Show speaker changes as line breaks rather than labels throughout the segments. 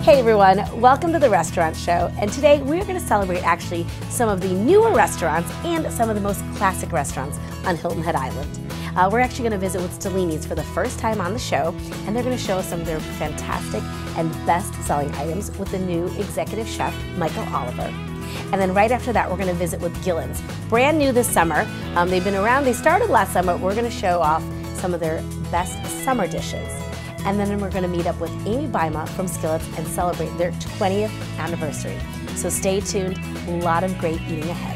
Hey everyone, welcome to the Restaurant Show, and today we're going to celebrate actually some of the newer restaurants and some of the most classic restaurants on Hilton Head Island. We're actually going to visit with STELLINI'S for the first time on the show, and they're going to show us some of their fantastic and best-selling items with the new executive chef, Michael Oliver. And then right after that, we're going to visit with Gillen's. Brand new this summer. They've been around, they started last summer. We're going to show off some of their best summer dishes. And then we're going to meet up with Amy Bima from Skillets and celebrate their 20th anniversary. So stay tuned, a lot of great eating ahead.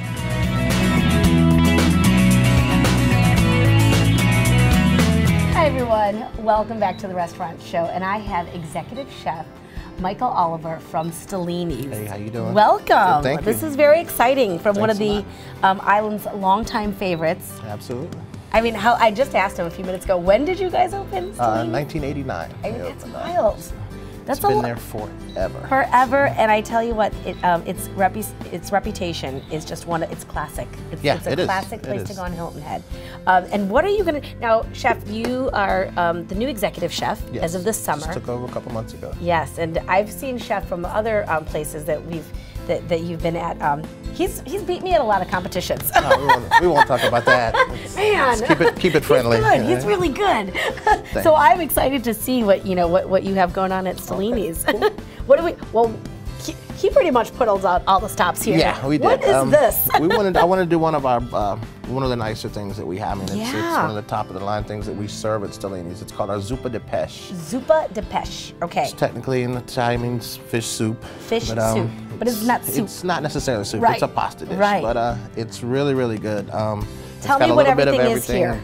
Hi everyone, welcome back to the Restaurant Show, and I have Executive Chef Michael Oliver from STELLINI'S.
Hey, how you doing?
Welcome.
Thank you.
This is very exciting from
Thanks
one of the island's longtime favorites.
Absolutely.
I mean, I just asked him a few minutes ago, when did you guys open STELLINI'S?
1989.
I mean, that's wild.
It's been there forever.
Forever, and I tell you what, its reputation is just it's classic. It's a classic place to go on Hilton Head. And what are you going to, now Chef, you are the new executive chef as of this summer.
Just took over a couple months ago.
Yes, and I've seen Chef from other places that that you've been at. He's beat me at a lot of competitions.
No, we won't talk about that.
Man,
keep it friendly.
He's good. He's really good. So I'm excited to see what you have going on at STELLINI'S. Okay, cool. What do we? Well, he pretty much put all the stops here.
Yeah, we did.
What is this?
I wanted to do one of the nicer things that we have. I mean, it's one of the top of the line things that we serve at STELLINI'S. It's called our Zuppa de Pesci. Zuppa de Pesci. Okay. It's technically in Italian means fish soup.
Fish soup. But it's not soup.
It's not necessarily soup.
Right.
It's a pasta dish.
Right.
But it's really, really good.
It's got a little bit of everything.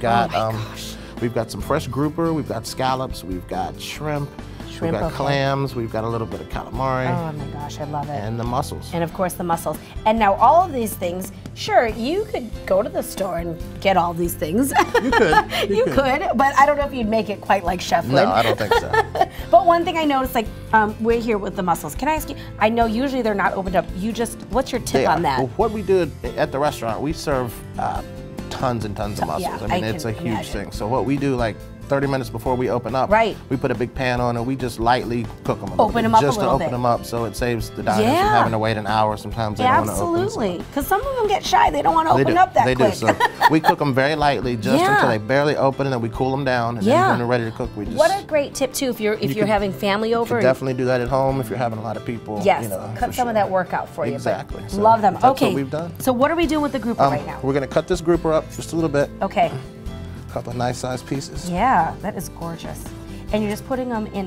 We've got some fresh grouper. We've got scallops. We've got shrimp. We've got clams, we've got a little bit of calamari.
Oh my gosh, I love it.
And the mussels.
And of course the mussels. And now all of these things, sure, you could go to the store and get all these things.
You could.
You could, but I don't know if you'd make it quite like Chef would.
No, I don't think so.
But one thing I noticed, like, we're here with the mussels. Can I ask you, I know usually they're not opened up. What's your tip on that?
Well, what we do at the restaurant, we serve tons and tons of mussels. I mean, it's a huge thing. So what we do, like, 30 minutes before we open up, we put a big pan on and we just lightly cook them just to open them up, so it saves the diners from having to wait an hour. Sometimes they don't want to open.
Absolutely, because some of them get shy. They don't want to open up that quick.
They do. So we cook them very lightly, just until they barely open, and then we cool them down. And then when they're ready to cook, we just.
What a great tip too if you're having family over.
You can definitely do that at home if you're having a lot of people.
Yes, cut some of that work out for you.
Exactly.
So love them.
That's what we've done.
So what are we doing with the grouper right now?
We're going to cut this grouper up just a little bit.
Okay.
Couple of nice sized pieces.
Yeah, that is gorgeous. And you're just putting them in,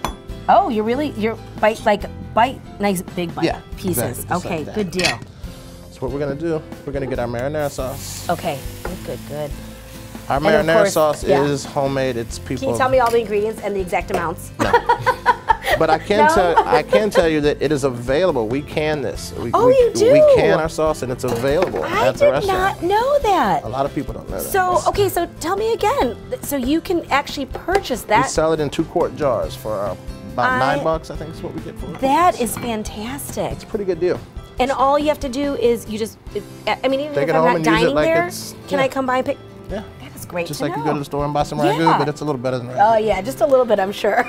you're bite nice big bite pieces.
Exactly,
okay,
like
good deal.
So what we're gonna do, we're gonna get our marinara sauce.
Okay, good.
Our marinara sauce is homemade. It's people.
Can you tell me all the ingredients and the exact amounts?
No. But I can tell you that it is available. We can this.
You do?
We can our sauce, and it's available at the restaurant.
I did not know that.
A lot of people don't know that.
So, okay, so tell me again. So you can actually purchase that.
We sell it in 2-quart jars for about $9, I think is what we get for it.
That is fantastic.
It's a pretty good deal.
And all you have to do is even if I'm not dining there, can I come by and pick?
Yeah.
That is great
Just
to
like
know.
you go to the store and buy some ragu, but it's a little better than ragu.
Oh yeah, just a little bit, I'm sure.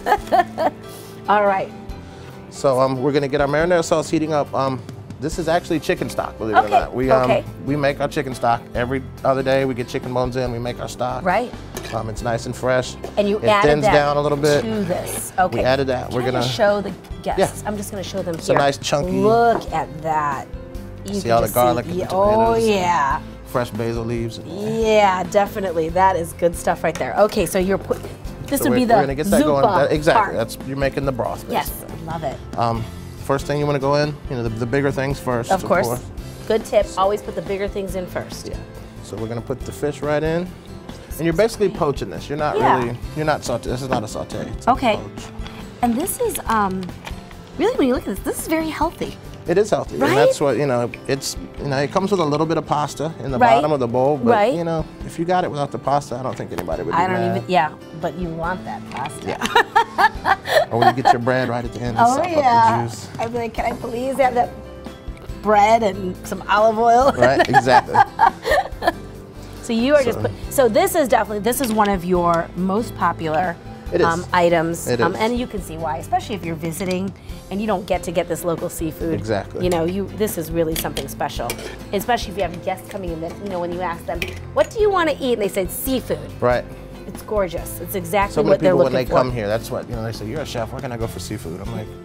All right.
So we're gonna get our marinara sauce heating up. This is actually chicken stock, believe it or not. We make our chicken stock every other day. We get chicken bones in, we make our stock.
Right.
It's nice and fresh.
And it
thins down a little bit
to this. Okay.
We added that.
We're gonna show the guests. Yeah. I'm just gonna show them
it's here. It's a nice chunky.
Look at that. You
see all the garlic and the tomatoes.
Oh yeah.
Fresh basil leaves.
Yeah, definitely. That is good stuff right there. Okay, so you're putting. This would be the Zuppa
exactly. You're making the broth.
Yes, I love it.
First thing you want to go in, the bigger things first.
Of course. Good tip. Always put the bigger things in first.
Yeah. So we're gonna put the fish right in, and you're basically poaching this. You're not you're not saute. This is not a saute. It's a poach.
And this is really, when you look at this is very healthy.
It is healthy,
right?
And that's what it's it comes with a little bit of pasta in the bottom of the bowl, but if you got it without the pasta, I don't think anybody would be mad.
But you want that pasta.
Yeah. Or when you get your bread right at the end and sop up the juice.
I'd be like, can I please have that bread and some olive oil?
Right, exactly.
So you are so this is one of your most popular items. And you can see why, especially if you're visiting and you don't get to get this local seafood.
Exactly.
You know, this is really something special, especially if you have guests coming in that, you know, when you ask them, what do you want to eat? And they said seafood.
Right.
It's gorgeous. It's exactly
so
what they're looking for.
When they come here, that's what, you know, they say, you're a chef, where can I go for seafood? I'm like,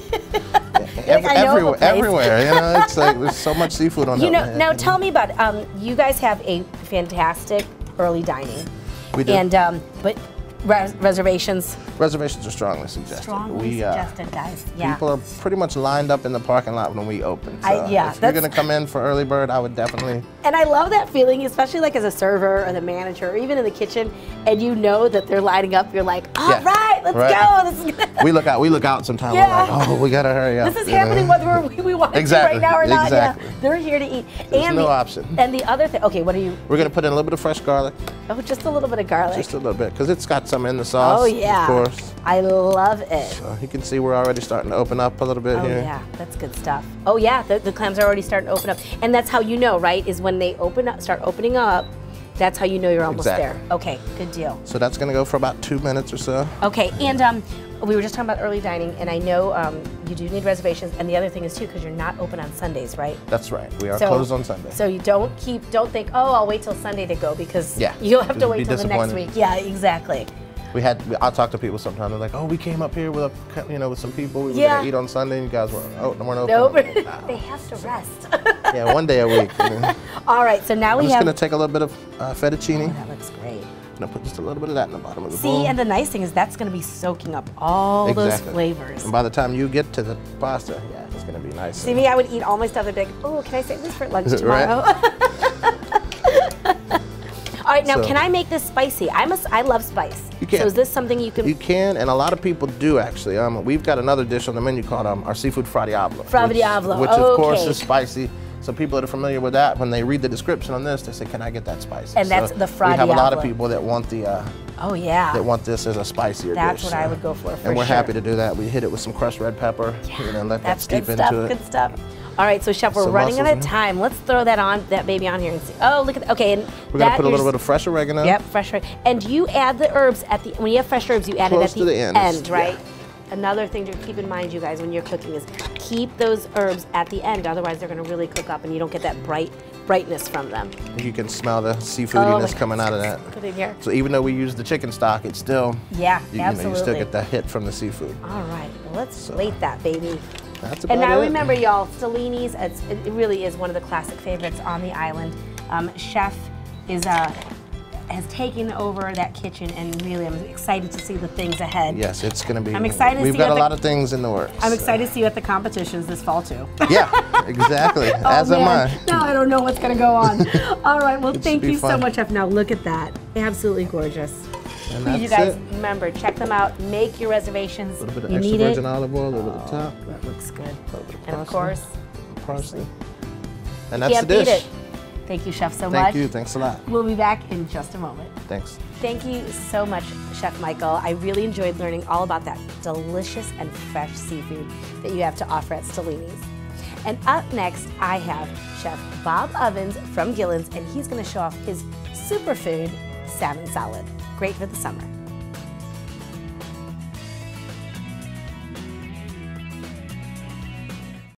everywhere, you know, it's like there's so much seafood on that.
Now tell me about, you guys have a fantastic early dining.
We do.
And, but reservations?
Reservations are strongly suggested.
Strongly suggested, guys. Yeah.
People are pretty much lined up in the parking lot when we open. So if you're going to come in for early bird, I would definitely.
And I love that feeling, especially like as a server or the manager or even in the kitchen, and you know that they're lining up. You're like, all right, let's go. This is good.
We look out sometimes. We're like, oh, we got to hurry up.
This is happening whether we want to right now or not.
Exactly.
Yeah, they're here to eat.
There's no option.
And the other thing, okay, what are you?
We're going to put in a little bit of fresh garlic.
Oh, just a little bit of garlic.
Just a little bit, because it's got some in the sauce.
Oh, yeah.
Of course.
I love it.
So you can see we're already starting to open up a little bit here.
Oh, yeah, that's good stuff. Oh, yeah, the clams are already starting to open up. And that's how you know, right, is when they start opening up, that's how you know you're almost there. Okay, good deal.
So that's going to go for about 2 minutes or so.
Okay, and we were just talking about early dining, and I know you do need reservations, and the other thing is, too, because you're not open on Sundays, right?
That's right. We are closed on Sunday.
So you don't think, oh, I'll wait till Sunday to go, because you'll have to wait till the next week. Yeah, exactly.
I talk to people sometimes. They're like, "Oh, we came up here with with some people. We were gonna eat on Sunday, and you guys weren't open."
Nope. They have to rest.
Yeah, one day a week.
All right, so now
I'm just gonna take a little bit of fettuccine.
Oh, that looks great.
I'm gonna put just a little bit of that in the bottom of the bowl.
See, and the nice thing is that's gonna be soaking up all those flavors.
And by the time you get to the pasta, it's gonna be nice.
See, me, I would eat all my stuff and be like, "Oh, can I save this for lunch tomorrow?" All right, now can I make this spicy? I love spice.
You can.
So is this something you can?
You can, and a lot of people do actually. We've got another dish on the menu called our seafood fra diavolo.
Fra diavolo,
which of course is spicy. So people that are familiar with that, when they read the description on this, they say, "Can I get that spicy?"
And that's the fra diavolo.
We have a lot of people that want the.
That
want this as a spicier dish.
That's what I would go for
and we're happy to do that. We hit it with some crushed red pepper, and let that steep into it.
Good stuff. All right, so Chef, we're running out of time. Let's throw that baby on here and see. Oh, look at that. Okay, and
we're gonna put a little bit of fresh oregano.
Yep, fresh oregano. And you add the herbs when you have fresh herbs, you add it at the end, right? Yeah. Another thing to keep in mind, you guys, when you're cooking is keep those herbs at the end. Otherwise, they're gonna really cook up, and you don't get that brightness from them.
You can smell the seafoodiness coming out of that.
Put it here.
So even though we use the chicken stock, it's still
absolutely.
You still get that hit from the seafood.
All right, well, let's plate that baby.
That's about
and now remember, y'all, Stellini's, it really is one of the classic favorites on the island. Chef has taken over that kitchen, and really I'm excited to see the things ahead.
Yes, it's going to be.
I'm excited to see
We've got a lot of things in the works.
I'm excited to see you at the competitions this fall, too.
Yeah, exactly. As am I.
Now I don't know what's going to go on. All right, well, thank you so much, Chef. Now look at that. Absolutely gorgeous.
And that's
you guys, remember, check them out. Make your reservations.
A little bit of extra virgin olive oil over the top.
That looks good.
A little bit of
and of course,
parsley. And that's the dish.
Thank you, Chef, so much.
Thank you. Thanks a lot.
We'll be back in just a moment.
Thanks.
Thank you so much, Chef Michael. I really enjoyed learning all about that delicious and fresh seafood that you have to offer at Stellini's. And up next, I have Chef Bob Ovens from Gillen's, and he's going to show off his superfood salmon salad. Great for the summer.